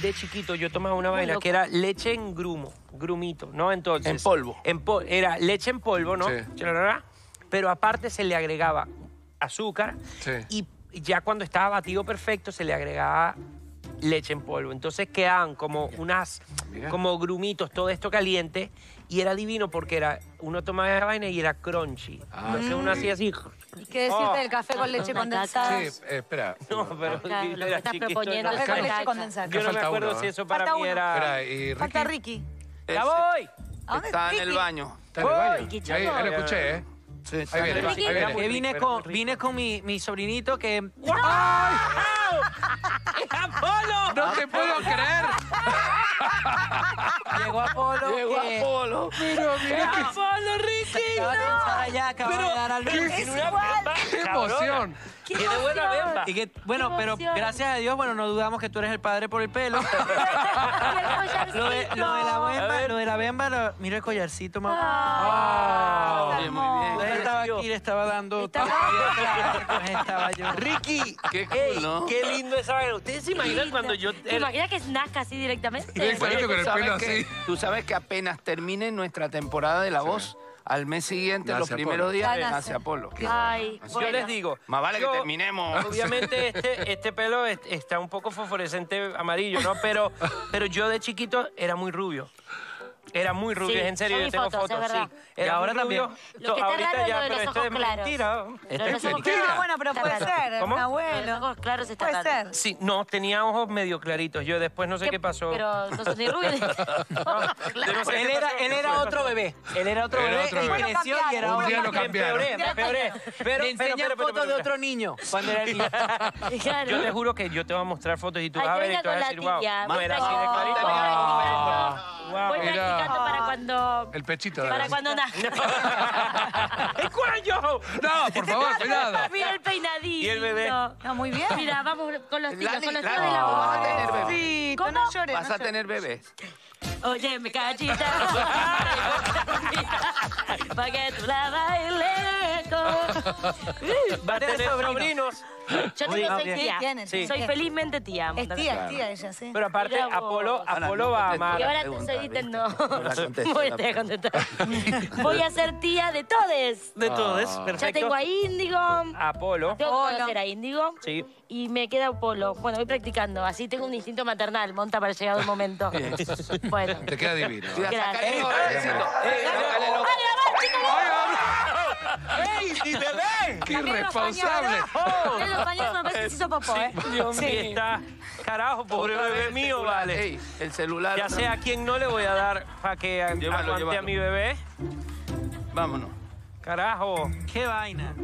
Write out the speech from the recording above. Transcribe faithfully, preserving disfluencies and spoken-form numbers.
de chiquito yo tomaba una vaina que era leche en grumo, grumito, ¿no? Entonces... En polvo. En po era leche en polvo, ¿no? Sí. Pero aparte se le agregaba azúcar Sí. y ya cuando estaba batido perfecto se le agregaba leche en polvo. Entonces quedaban como unas, Mira. como grumitos, todo esto caliente y era divino porque era, uno tomaba esa vaina y era crunchy. Ah, Entonces sí. uno hacía así... ¿Y qué decirte Oh. del café con leche condensada? Sí, eh, espera. No, pero Claro, lo que era estás chiquito, proponiendo ¿no? Café con Caca. leche condensada. Yo no me Falta acuerdo uno, si ¿eh? eso para Falta mí uno. era... Espera, ¿y Ricky? Falta Ricky. ¡Ya Ese voy! ¿A dónde Está Ricky? en el baño. ¿Está en el baño? Ricky, Ahí, chaval. ahí lo escuché, ¿eh? Sí, está Ahí en viene, el baño. Ricky. ahí viene. Que vine Pero con, rico. vine con mi, mi sobrinito que... ¡Apolo! ¡No te puedo creer! Llegó Apolo. Llegó que Apolo. Pero mira qué, ¡Apolo, Ricky! acaba de pensar allá, acaba de dar al Pero tiene una bemba, qué cabrona. emoción. Tiene buena bemba. Y que, bueno, Qué pero emoción. gracias a Dios, bueno, no dudamos que tú eres el padre por el pelo. lo, de, lo de la A bemba, ver. lo de la bemba, lo- mira el collarcito, mamá. Ah. Bien, muy bien. Él estaba aquí, le estaba dando... Estaba- Pues estaba yo. Ricky, Qué cool, ey, ¿no? qué lindo esa vaina. ¿Ustedes se imaginan cuando yo... ¿Te imaginas que nazca así directamente? Sí, Igualito con el ¿Tú sabes pelo que- así. Tú sabes que apenas termine nuestra temporada de La Voz, al mes siguiente, Nace los primeros Apolo. días, Ya nace. nace Apolo. Ay, Yo bueno. les digo... Más vale yo- que terminemos. Obviamente este, este pelo es- está un poco fosforescente amarillo, ¿no? Pero, pero yo de chiquito era muy rubio. Era muy rubio, Sí, es en serio, yo yo vi tengo fotos, fotos, es verdad. sí. Y Era ahora muy rubio. también. Lo que está Ahorita raro es ya, lo de pero los esto ojos es claros. mentira. Lo de los ojos mentira. claros. Ah, bueno, pero está puede raro. ser, ¿Cómo? mi Lo de los abuelo. ojos claros está Puede raro. ser. Sí, no, tenía ojos medio claritos. Yo después no sé qué, pasó. Pero no son ni rubios. Yo no sé Él qué era, pasó. él era otro bebé. Él era otro Era bebé otro y bebé. creció y era Un otro. día lo Me cambiaron. empeoré, me empeoré. Pero, Le enseñan pero, pero, fotos pero, de pero. otro niño cuando era niño. Claro. Yo te juro que yo te voy a mostrar fotos y tú Ay, vas a que ver y venga tú vas con a la decir, wow, tía. no Voy era así de practicando, clarito. voy Ah, wow. Voy Mira. practicando para cuando... El pechito de Para la- cuando nazca. ¡El cuello! No, por favor, cuidado. Mira el peinadito. ¿Y el bebé? No, muy bien. Mira, vamos con los tíos, Lali, con los tíos Lali, de la vas voz. a tener bebé. Sí, ¿Cómo? no llores. Vas no a tener bebés. Oye, mi cachita. Pa' que tú la bailes con... Va a tener sobrinos. Yo tengo seis bien. tías. Tiene, Sí. Soy tiene. felizmente tía. Es tía, es tía ella, sí. Pero aparte, Mira vos. Apolo, Ana, Apolo no va a contestes. amar. Y ahora te pregunta, estoy ¿viste? diciendo... No la contestes, Voy la a contestar. Voy a ser tía de todes. De todos, Ya perfecto. tengo a Índigo. Apolo. Tengo que Polo. conocer a Índigo. Sí. Y me queda Polo. Bueno, voy practicando. Así tengo un instinto maternal. Monta para llegar el momento. Bueno. Te queda divino. Mira, Gracias. sacale los bebecitos. ¡Ey, Sácale los- ¡Dale, vamos, chicos! ¡Ey, mi bebé! ¡Qué irresponsable! En los baños una vez que se hizo popó, ¿eh? Dios mío, está... Carajo, pobre bebé mío, vale. Ey, el celular. Ya sé a quién no le voy a dar para que a- Llévalo, aguante a llévalo. mi bebé. Vámonos. Carajo. Qué vaina.